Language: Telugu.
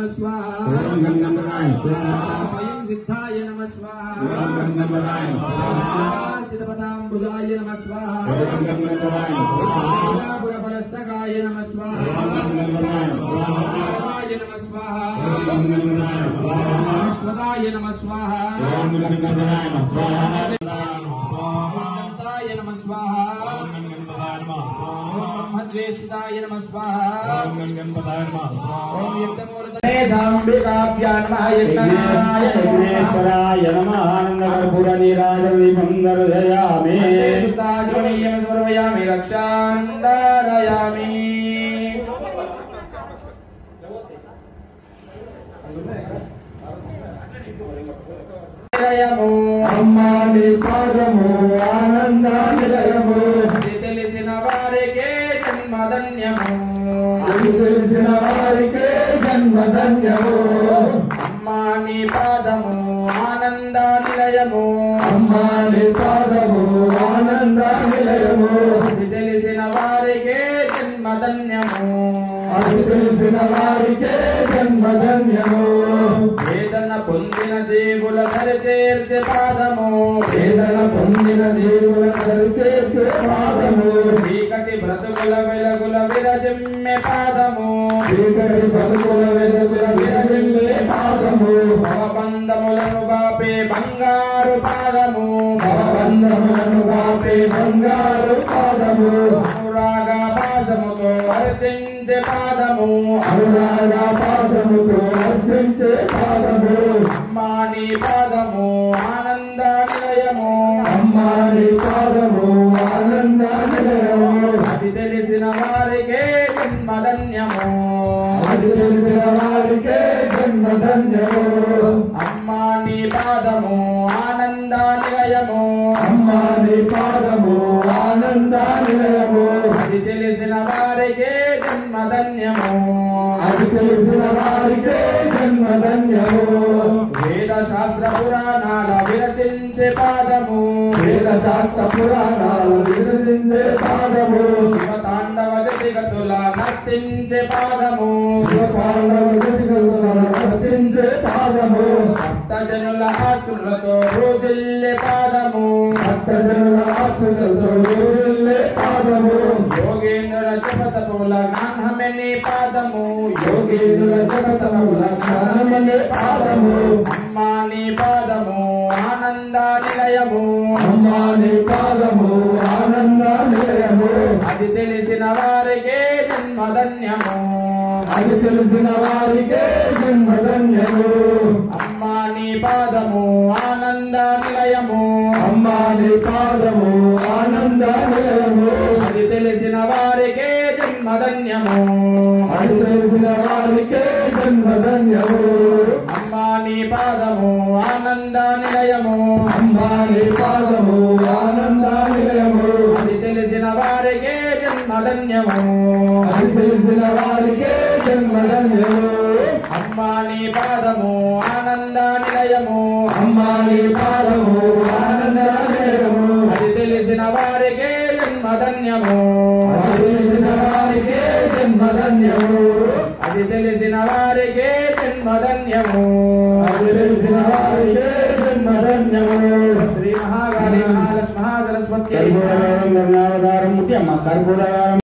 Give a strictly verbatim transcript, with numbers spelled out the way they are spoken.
नमः स्वाहा ओम गंगम्बराय स्वाहा स्वयं सिद्धाय नमः स्वाहा ओम गंगम्बराय स्वाहा चिदपदाम्बुजाय नमः स्वाहा ओम गंगम्बराय स्वाहा पुरपरस्तकाय नमः स्वाहा ओम गंगम्बराय स्वाहा नमः स्वाहा ओम गंगम्बराय स्वाहा अश्वदाय नमः स्वाहा ओम गंगम्बराय स्वाहा स्वाहा नमः स्वाहा ओम गंगम्बराय स्वाहा ब्रह्मज्येष्ठाय नमः स्वाहा ओम गंगम्बराय स्वाहा ओम यज्ञमूर्तये साम्बिकाभ्यां नमः यज्ञनारायणाय विघ्नेश्वराय नमः आनंदकर्पूर नीराजदीपं दर्शयामि ताजमनीयं सर्वयामि रक्षान्दारयामि అమ్మాని పాదము ఆనందానిలయము అది తెలిసిన వారికే జన్మధన్యము అది తెలిసిన వారికే జన్మధన్యము అమ్మాని పాదము ఆనందానిలయము అమ్మాని పాదము ఆనందానిలయము అది తెలిసిన వారికే జన్మధన్యము అది తెలిసిన వారికే జన్మధన్యము వేదన పొందిన జీవుల దరిచేర్చే పాదము వేదన పొందిన దేవుల చేర్చే పాదము చీకటి బ్రతుకుల వెలుగుల విరజిమ్మె పాదము చీకటి బతుకుల వెలుగుల విరజిమ్మే పాదము భవబంధములను బాపే బంగారు పాదము భవబంధములను బాపే బంగారు పాదము అనురాగ పాశముతో అర్చించే పాదము అనురాగ పాశముతో అర్చించే పాదము అమ్మాని పాదము ఆనంద నిలయము అమ్మాని పాదము ఆనంద నిలయము అది తెలిసిన వారికే జన్మధన్యము అది తెలిసిన వారికే జన్మధన్యము అమ్మాని పాదము ఆనంద నిలయము అమ్మాని పాదము ఆనంద నిలయము అది తెలిసిన వారికే జన్మధన్యము అది తెలిసిన వారికే జన్మధన్యము వేద శాస్త్ర పురాణాల విరచించే పాదము వేద శాస్త్ర పురాణాలు విరచించే పాదము శివ తాండవ జగతుల నర్తించే పాదము శివ పాండవ జగతులను నర్తించే పాదము భక్తజనుల ఆశులతో రోజుల్లే పాదము భక్తజనుల ఆశలతో వెళ్ళే పాదము యోగేంద్ర జపతపుల జ్ఞానమెని పాదము యోగేంద్రుల జగతముల జ్ఞానమనే పాదము అమ్మాని పాదము ఆనంద నిలయము అమ్మాని పాదము ఆనంద నిలయము అది తెలిసిన వారికే జన్మధన్యము అది తెలిసిన వారికే జన్మధన్యము అమ్మాని పాదము ఆనంద నిలయము అమ్మాని పాదము ఆనంద నిలయము అది తెలిసిన వారికే జన్మధన్యము అది తెలిసిన వారికే జన్మధన్యము అమ్మాని పాదము ఆనంద నిలయము అమ్మాని పాదము ఆనంద నిలయము అది తెలిసిన వారికే జన్మధన్యము అది తెలిసిన వారికే జన్మధన్యము అమ్మాని పాదము ఆనంద నిలయము అమ్మాని పాదము ఆనంద నిలయము అది తెలిసిన వారికే జన్మధన్యము అది తెలిసిన వారికే జన్మధన్యము అది తెలిసిన వారికే జన్మధన్యము అది తెలిసిన వారికే జన్మధన్యము శ్రీ మహాకాళి మహాలక్ష్మీ సరస్వతి కర్పూరవతారం ముఖ్యమ్మ కర్పూర